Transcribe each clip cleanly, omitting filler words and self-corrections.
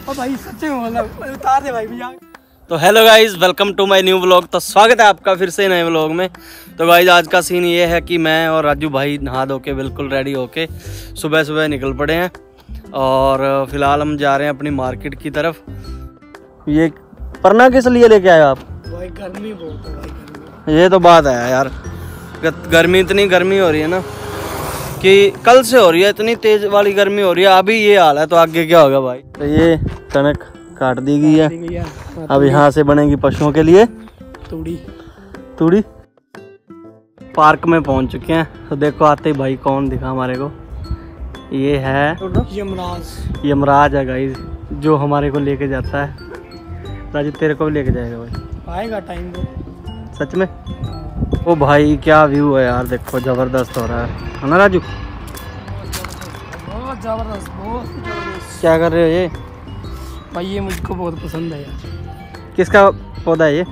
ओ भाई सच्चे में मतलब उतार दे भाई मजाक। तो hello guys, welcome to my new vlog. तो स्वागत है आपका फिर से नए व्लॉग में। तो गाइज आज का सीन ये है कि मैं और राजू भाई नहा धो के बिल्कुल रेडी होके सुबह सुबह निकल पड़े हैं और फिलहाल हम जा रहे हैं अपनी मार्केट की तरफ। ये परना किस लिए लेके आए आप? भाई गर्मी बहुत है भाई। ये तो बात है यार, गर्मी इतनी गर्मी हो रही है ना कि कल से हो रही है, इतनी तेज वाली गर्मी हो रही है। अभी ये हाल है तो आगे क्या होगा भाई। तो ये कनक काट दी गई है, अब यहाँ से बनेगी पशुओं के लिए तूड़ी। पार्क में पहुंच चुके हैं तो देखो आते ही भाई कौन दिखा हमारे को। ये है यमराज है गाइस, जो हमारे को लेके जाता है। राजू तेरे को भी लेके जाएगा भाई, आएगा टाइम को। सच में? ओ भाई क्या व्यू है यार, देखो जबरदस्त हो रहा है ना राजू? बहुत जबरदस्त। क्या कर रहे हो ये भाई? ये मुझको बहुत पसंद है यार। किसका पौधा है ये?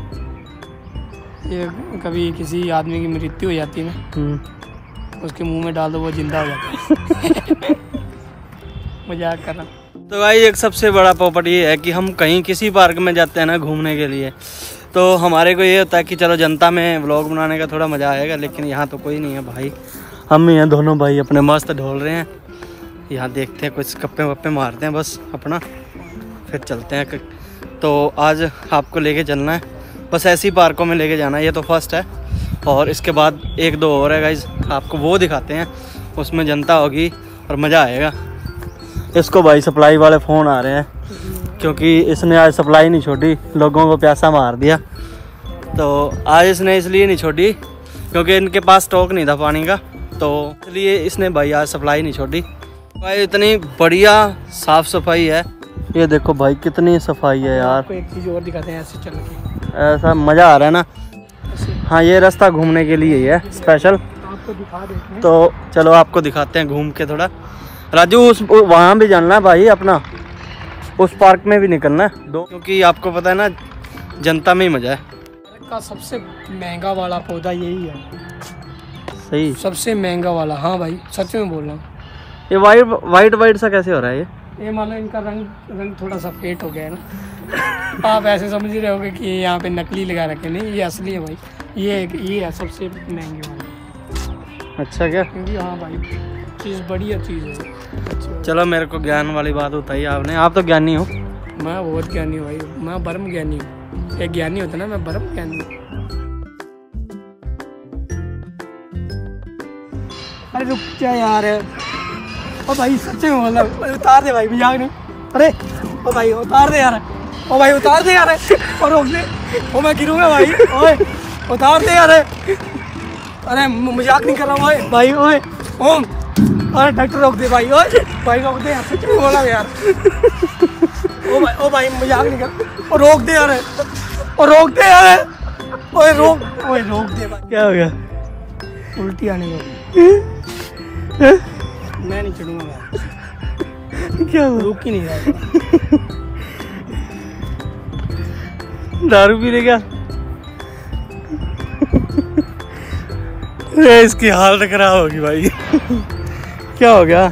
कभी किसी आदमी की मृत्यु हो जाती है ना, उसके मुंह में डाल दो वो जिंदा हो जाता है। मजाक कर रहा हूँ। तो भाई एक सबसे बड़ा पॉपट ये है कि हम कहीं किसी पार्क में जाते हैं ना घूमने के लिए, तो हमारे को ये होता है कि चलो जनता में व्लॉग बनाने का थोड़ा मज़ा आएगा, लेकिन यहाँ तो कोई नहीं है भाई। हम ही हैं दोनों भाई, अपने मस्त ढोल रहे हैं। यहाँ देखते हैं, कुछ गप्पे वप्पे मारते हैं बस अपना, फिर चलते हैं। तो आज आपको लेके चलना है, बस ऐसी पार्कों में लेके जाना है। ये तो फर्स्ट है और इसके बाद एक दो और है गाइज, आपको वो दिखाते हैं। उसमें जनता होगी और मज़ा आएगा। इसको भाई सप्लाई वाले फ़ोन आ रहे हैं क्योंकि इसने आज सप्लाई नहीं छोड़ी, लोगों को प्यासा मार दिया। तो आज इसने इसलिए नहीं छोड़ी क्योंकि इनके पास स्टॉक नहीं था पानी का, तो इसलिए इसने भाई आज सप्लाई नहीं छोड़ी। भाई इतनी बढ़िया साफ़ सफाई है, ये देखो भाई कितनी सफाई है यार। आपको एक चीज़ और दिखाते हैं, ऐसे चल के ऐसा मज़ा आ रहा है ना। हाँ ये रास्ता घूमने के लिए ही है स्पेशल, आपको दिखा देते हैं। तो चलो आपको दिखाते हैं घूम के थोड़ा। राजू उस वहाँ भी जाना है भाई, अपना उस पार्क में भी निकलना है दो, क्योंकि आपको पता है ना जनता में ही मज़ा है। का सबसे महंगा वाला पौधा यही है। सही, सबसे महंगा वाला। हाँ भाई सच में बोल रहा हूँ। ये वाइट सा कैसे हो रहा है ये मानो इनका रंग थोड़ा सा फेट हो गया है ना। आप ऐसे समझ रहे होगे कि यहाँ पे नकली लगा रखे, नहीं ये असली है भाई। ये है सबसे महंगे वाला। अच्छा क्या? क्योंकि हाँ भाई चीज़ बढ़िया चीज़ है। चलो मेरे को ज्ञान वाली बात बताइए आपने, आप तो ज्ञानी हो। मैं बहुत ज्ञानी हूँ भाई, मैं ब्रह्म ज्ञानी हूँ। एक ज्ञानी होता ना, मैं ब्रह्म ज्ञानी हूँ। अरे रुक जा यार। ओ भाई सच्चे में मतलब उतार दे भाई, मजाक नहीं। अरे ओ भाई उतार दे यार, ओ भाई उतार दे यार, और रोक दे। ओ मैं गिरूंगा भाई, ओए उतार दे यार। अरे मजाक नहीं कर रहा हूँ भाई। ओए ओम, अरे डॉक्टर रोक दे भाई। ओए भाई रोक दे यार, सच में बोला यार। ओ भाई मजाक नहीं कर, और रोक दे यार, और रोक दे यार। ओए रोक दे भाई। क्या हो गया? उल्टी आने को। मैं नहीं चढ़ूंगा यार। क्या रुक ही नहीं रहा। दारू पी ले क्या? इसकी हालत खराब होगी भाई। क्या हो गया?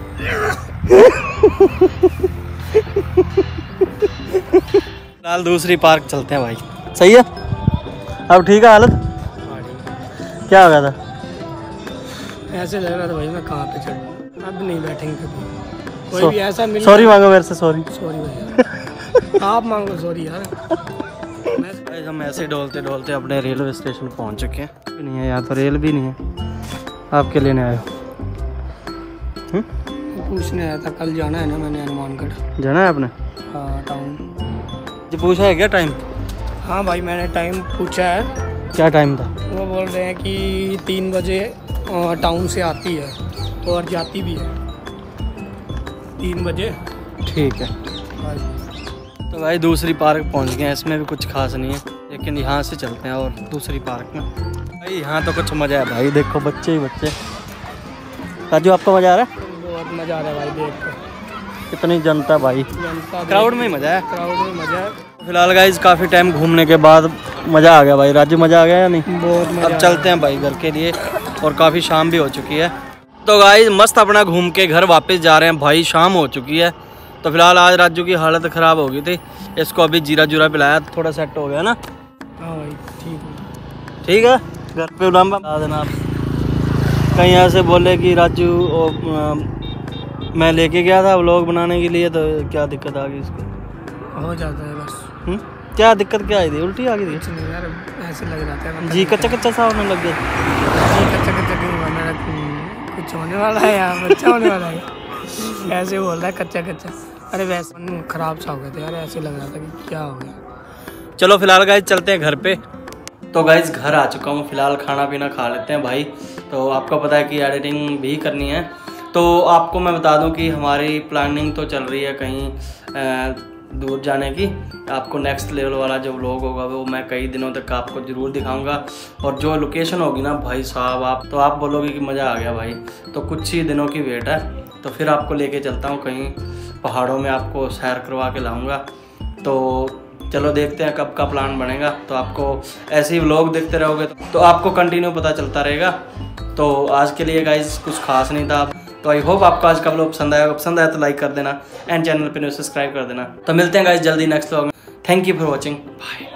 फिलहाल दूसरी पार्क चलते हैं भाई। सही है? अब ठीक है हालत? क्या हो गया था? ऐसे लग रहा था भाई मैं कहाँ पे चढ़ूँ। अब नहीं बैठेंगे कभी। कोई भी ऐसा मिल। सॉरी मांगो मेरे से। सॉरी भाई। आप मांगो सॉरी यार। हम ऐसे डोलते डोलते अपने रेलवे स्टेशन पहुंच चुके हैं। नहीं है यहाँ तो, रेल भी नहीं है। आपके लेने आए हो? पूछने आया था, कल जाना है ना मैंने हनुमानगढ़। जाना है आपने? हाँ टाउन। जी पूछा है क्या टाइम? हाँ भाई मैंने टाइम पूछा है। क्या टाइम था? वो बोल रहे हैं कि 3 बजे टाउन से आती है और जाती भी है 3 बजे। ठीक है भाई। तो भाई दूसरी पार्क पहुंच गए हैं। इसमें भी कुछ खास नहीं है, लेकिन यहाँ से चलते हैं और दूसरी पार्क में। भाई यहाँ तो कुछ मज़ा है भाई, देखो बच्चे ही बच्चे। राजू आपको मज़ा आ रहा है? बहुत मज़ा आ रहा है भाई देख कर। कितनी जनता भाई, क्राउड में मज़ा है। क्राउड में मज़ा है। फिलहाल गाइस काफ़ी टाइम घूमने के बाद मज़ा आ गया भाई। राजू मज़ा आ गया या नहीं? बहुत मज़ा। अब चलते हैं भाई घर के लिए, और काफ़ी शाम भी हो चुकी है। तो गाइस मस्त अपना घूम के घर वापस जा रहे हैं भाई। शाम हो चुकी है तो फिलहाल आज राजू की हालत ख़राब हो गई थी, इसको अभी जीरा जूरा पिलाया, थोड़ा सेट हो गया ना। हाँ भाई ठीक है। घर पे उलाम्बा बता देना आप, कहीं ऐसे बोले कि राजू मैं लेके गया था व्लॉग बनाने के लिए, तो क्या दिक्कत आ गई इसको? हो जाता है बस। क्या दिक्कत क्या आई थी? उल्टी आ गई थी यार, ऐसे लग रहा था जी, कच्चा कच्चा सा होने लग गया। कच्चा कुछ होने वाला है यार, बच्चा होने वाला है, ऐसे बोल रहा है कच्चा कच्चा। अरे वैसे खराब सा हो गया था यार, ऐसे लग रहा था कि क्या हो गया। चलो फिलहाल गाइस चलते हैं घर पे। तो गाइस घर आ चुका हूँ, फिलहाल खाना पीना खा लेते हैं भाई। तो आपको पता है कि एडिटिंग भी करनी है, तो आपको मैं बता दूं कि हमारी प्लानिंग तो चल रही है कहीं दूर जाने की। आपको नेक्स्ट लेवल वाला जो व्लॉग होगा वो मैं कई दिनों तक आपको ज़रूर दिखाऊंगा, और जो लोकेशन होगी ना भाई साहब, आप बोलोगे कि मज़ा आ गया भाई। तो कुछ ही दिनों की वेट है, तो फिर आपको लेके चलता हूँ कहीं पहाड़ों में, आपको सैर करवा के लाऊंगा। तो चलो देखते हैं कब का प्लान बनेगा। तो आपको ऐसे ही व्लॉग देखते रहोगे तो आपको कंटिन्यू पता चलता रहेगा। तो आज के लिए गाइस कुछ खास नहीं था, तो आई होप आपको आज का व्लॉग पसंद आया तो लाइक कर देना, एंड चैनल पे सब्सक्राइब कर देना। तो मिलते हैं गाइस जल्दी नेक्स्ट व्लॉग में। Thank you for watching, bye.